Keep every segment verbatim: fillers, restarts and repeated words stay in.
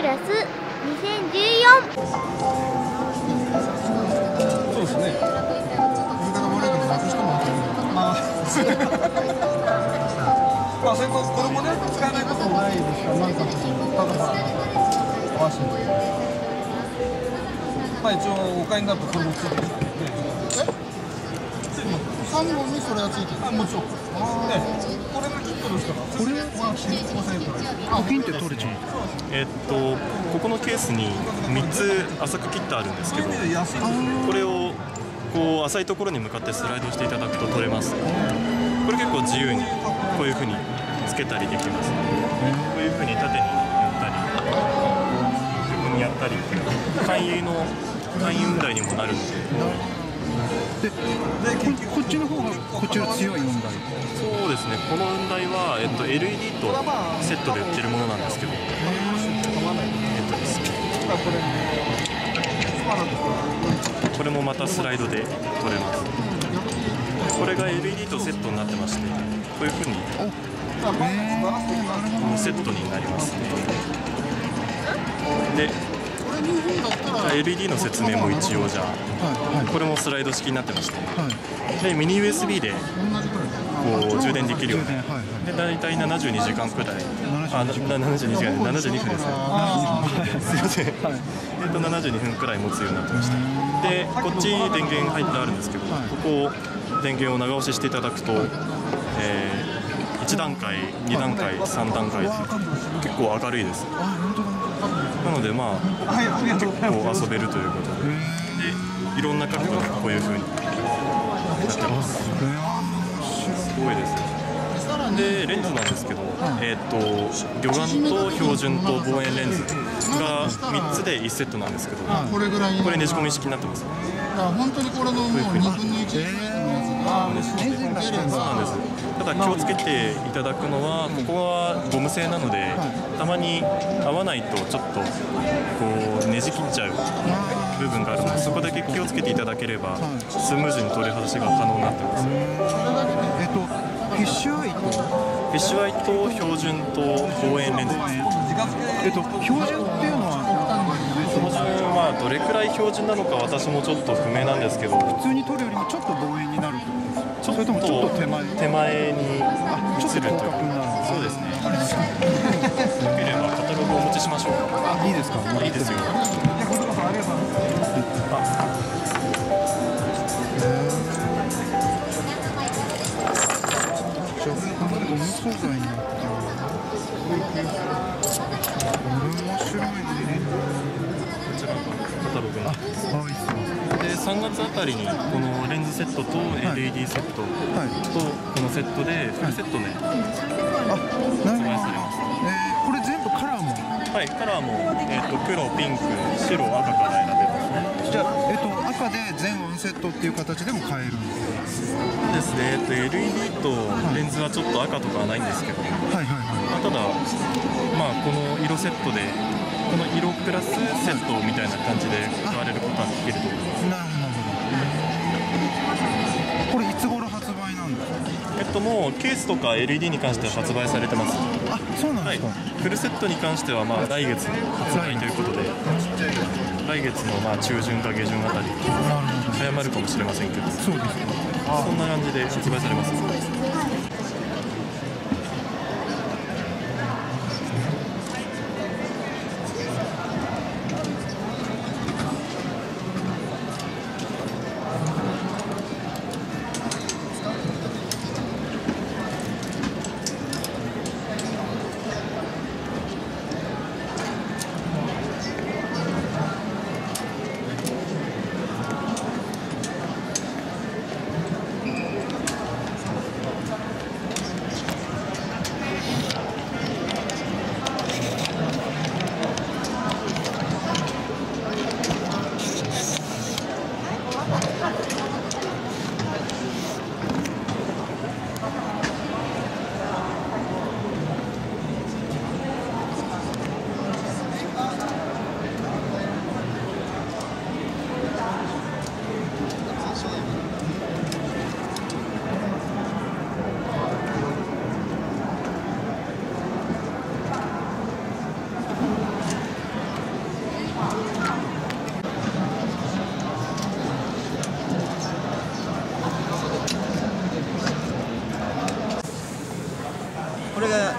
ラスにせんじゅうよん。 そうですね。言い方悪いけど泣く人も当たるよ。まあ、まあそれと子供ね使えないこともないですから、なんかちょっとただまあ合わせて。まあ一応お買いになるとこれもついてるんで。さんぼんにそれがついてる。あ、もちろん。ね、これがキットですから。これは新興されてる。あ、ピンって取れちゃう。 えっとここのケースにみっつ浅く切ってあるんですけど、これをこう浅いところに向かってスライドしていただくと取れます。これ結構自由にこういうふうにつけたりできます。こういうふうに縦にやったり横にやったり、簡易の簡易雲台にもなるので。 で、こ, こっちの方がこっちより強い雲台。 そうですね。この雲台は、えっと、エルイーディー とセットで売ってるものなんですけど、えっとですね、これもまたスライドで取れます。これが エルイーディー とセットになってまして、こういうふうにセットになりますね。でエルイーディー の説明も一応じゃあ、はいはい、これもスライド式になってまして、はい、でミニ ユーエスビー でこう充電できるように、はいはい、で大体ななじゅうにじかんくらい、あ、ななじゅうにじかん、ななじゅうにふんですね。すいません。えっとななじゅうにふんくらい持つようになってまして、でこっち電源入ってあるんですけど、はい、ここを電源を長押ししていただくと、えー、いちだんかい、にだんかい、さんだんかいと結構明るいです。なのでまあ結構遊べるということで、でいろんな角度でこういう風になってます。すごいですよ。でレンズなんですけど、えっと魚眼と標準と望遠レンズがみっつでいちセットなんですけど、これぐらいこれねじ込み式になってます。本当にこれのもうにぶんのいち。そうなんです。ただ気をつけていただくのは、ここはゴム製なので、たまに合わないとちょっとこうねじ切っちゃう部分があるので、そこだけ気をつけていただければスムーズに取り外しが可能になってます。 えっとフィッシュアイとフィッシュアイと標準と望遠レンズです。 えっと標準っていうのは標準はどれくらい標準なのか私もちょっと不明なんですけど、 普通に撮るよりもちょっと望遠になるってことですか？それともちょっと手前手前に映るというか。そうですね。よければカタログをお持ちしましょうか。 あ、いいですか？ いいですよ。 素材になってる。面白いね。 こちらがカタログに。 あ、はい、すみません。 でさんがつあたりにこのレンズセットと エルイーディー セットとこのセットでフルセットで発売されます。 えー、これ全部カラーも？ はい、カラーも、えー、と黒、ピンク、白、赤から選べますね。 じゃあ、えっと、赤で全ワンセットっていう形でも買えるんですか？ そうですね、えっと、エルイーディー とレンズはちょっと赤とかはないんですけど、はいはいはい、まあ、ただ、まあ、この色セットでこの色プラスセットみたいな感じで買われることはできると思います。 なるほど。これいつ頃発売なんですか？ えっともうケースとか エルイーディー に関しては発売されてます。 あ、そうなんですか。はい、 フルセットに関してはまあ来月の発売ということで、来月のまあ中旬か下旬あたり早まるかもしれませんけど、 そうですか。 そんな感じで発売されます。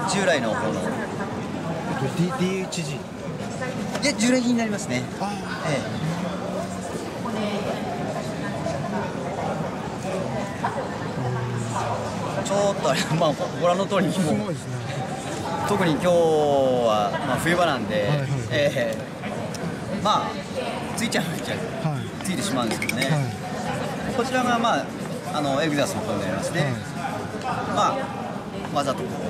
従来の方のディーエイチジー。 いや従来品になりますね。ええ、ちょっとあれ、まあ、ご覧の通りにもう特に今日は、まあ、冬場なんで、ええ、まあついちゃうっちゃう、はい、ついてしまうんですけどね、はい、こちらが、まあ、あのエグザスの方になりますね、はい、まあわざとこう、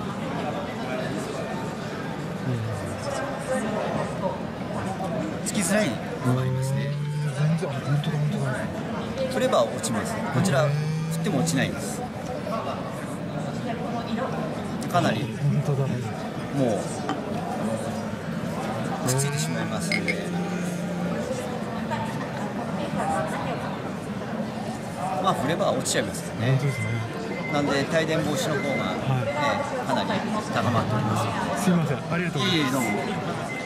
うん、つきづらいのがありますね。 全然、本当だ本当だ。 振れば落ちます。こちら振っても落ちないんです。かなりもうくっついてしまいますので、まあ振れば落ちちゃいますよね。なんで帯電防止の方が、ね、かなり高まっております。 すいません、ありがとうございます。 いいえ、どうも。